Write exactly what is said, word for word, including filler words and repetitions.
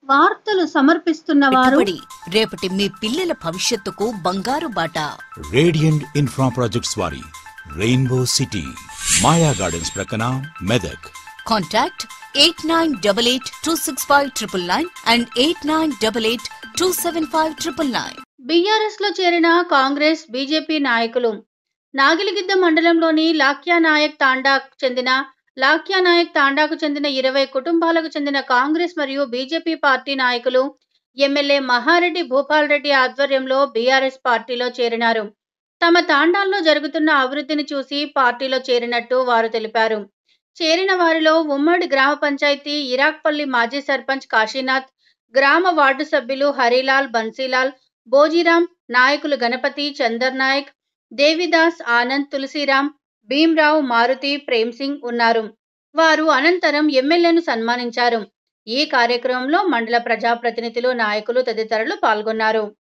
వార్తలు సమర్పిస్తున్న వారు పెట్టుబడి రేపటి మీ పిల్లల భవిష్యత్తుకు బంగారు బాట. రేడియంట్ ఇన్ఫ్రా ప్రాజెక్ట్స్ వారి రెయిన్బో సిటీ మాయా గార్డెన్స్ ప్రక్కన Medak. Contact eight nine double eight two six five triple nine and eight nine double eight two seven five triple nine. BRS లో చేరిన కాంగ్రెస్ బీజేపీ నాయకులు. నాగిలిగిద్ద మండలంలోని లాక్యానాయక్ తాండాకు చెందిన లాక్యానాయక్ తాండాకు చెందిన ఇరవై కుటుంబాలకు చెందిన కాంగ్రెస్ మరియు బీజేపీ పార్టీ నాయకులు ఎమ్మెల్యే మహారెడ్డి భూపాల్ రెడ్డి ఆధ్వర్యంలో బీఆర్ఎస్ పార్టీలో చేరినారు. తమ తాండాల్లో జరుగుతున్న అభివృద్ధిని చూసి పార్టీలో చేరినట్టు వారు తెలిపారు. చేరిన వారిలో ఉమ్మడి గ్రామ పంచాయతీ ఇరాక్పల్లి మాజీ సర్పంచ్ కాశీనాథ్, గ్రామ వార్డు సభ్యులు హరిలాల్, బన్సీలాల్, బోజీరాం, నాయకులు గణపతి, చందర్ నాయక్, దేవిదాస్, ఆనంద్, తులసిరాం, భీమ్రావు, మారుతి, ప్రేమ్ సింగ్ ఉన్నారు. వారు అనంతరం ఎమ్మెల్యేను సన్మానించారు. ఈ కార్యక్రమంలో మండల ప్రజాప్రతినిధులు, నాయకులు తదితరులు పాల్గొన్నారు.